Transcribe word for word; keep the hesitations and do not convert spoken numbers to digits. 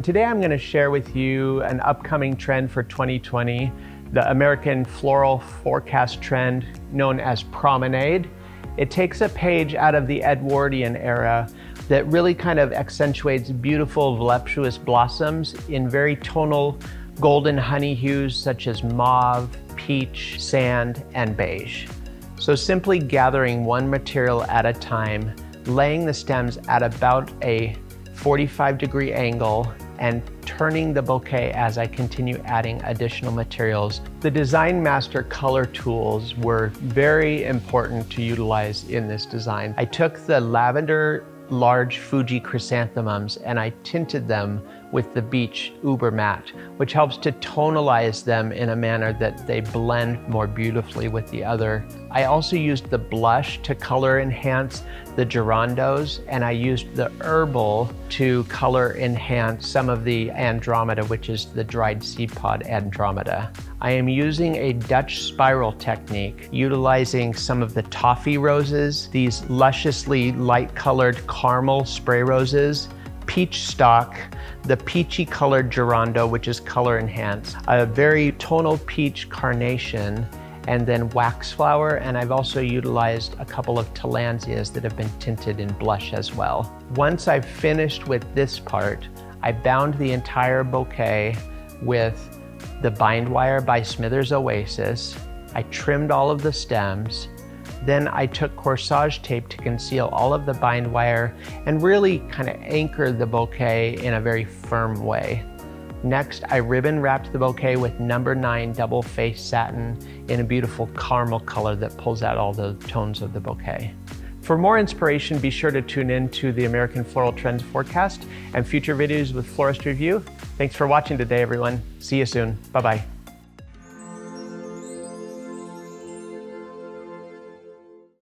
Today I'm going to share with you an upcoming trend for twenty twenty, the American floral forecast trend known as promenade. It takes a page out of the Edwardian era that really kind of accentuates beautiful voluptuous blossoms in very tonal golden honey hues such as mauve, peach, sand, and beige. So simply gathering one material at a time, laying the stems at about a forty-five degree angle and turning the bouquet as I continue adding additional materials. The Design Master color tools were very important to utilize in this design. I took the lavender large Fuji chrysanthemums and I tinted them with the Beach Uber Matte, which helps to tonalize them in a manner that they blend more beautifully with the other. I also used the blush to color enhance the Girondos, and I used the herbal to color enhance some of the Andromeda, which is the dried seed pod Andromeda. I am using a Dutch spiral technique, utilizing some of the toffee roses, these lusciously light colored caramel spray roses, peach stock, the peachy colored Girondo, which is color enhanced, a very tonal peach carnation, and then wax flower, and I've also utilized a couple of tillandsias that have been tinted in blush as well. Once I've finished with this part, I bound the entire bouquet with the bind wire by Smithers Oasis. I trimmed all of the stems. Then I took corsage tape to conceal all of the bind wire and really kind of anchor the bouquet in a very firm way. Next, I ribbon wrapped the bouquet with number nine double face satin in a beautiful caramel color that pulls out all the tones of the bouquet. For more inspiration, be sure to tune in to the American Floral Trends Forecast and future videos with Florist Review. Thanks for watching today, everyone. See you soon. Bye-bye.